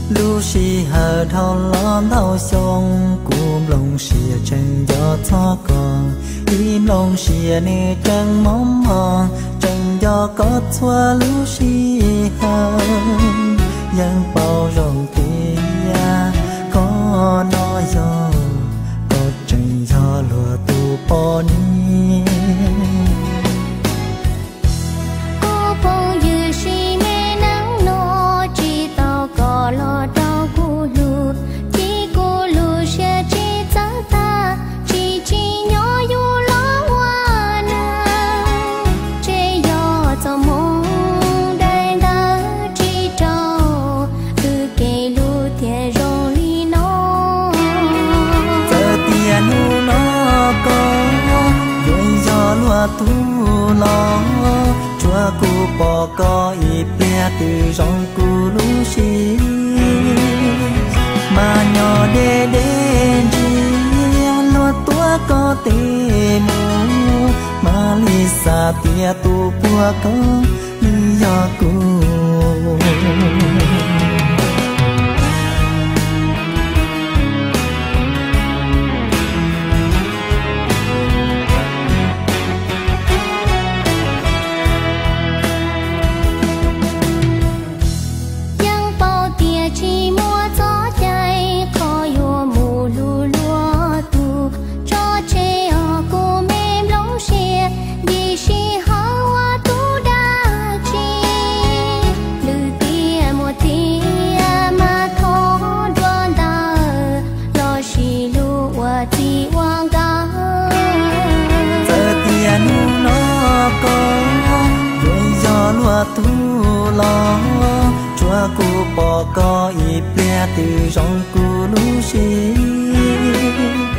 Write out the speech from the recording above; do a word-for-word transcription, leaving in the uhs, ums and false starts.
lu xì hờ thao lon thao sông cuồng lòng xìa chân gió cho con im lòng xìa nè chân mong mòn chân gió có xóa lu xì hờ yang bao rộng tia có nói gió có chân gió lùa tu bỏ ni cô phong như xì mê nắng nô chỉ tao có lo đau cô lù chỉ cô lù xe chỉ giá ta chỉ chỉ nhỏ yu lo hoa nắng chế gió cho mong đầy đã chỉ trâu từ kề lù thiệt rong li nó giờ tiền nu nó có rồi gió lùa tu lo chúa cô bỏ có ít bia từ rong cô lú xí mà nhỏ đê đê riêng lo tua có tê mù mà lì xa tia tu bua có lý do cô tu lo chúa cô bỏ có ít bia từ rong cô lú xí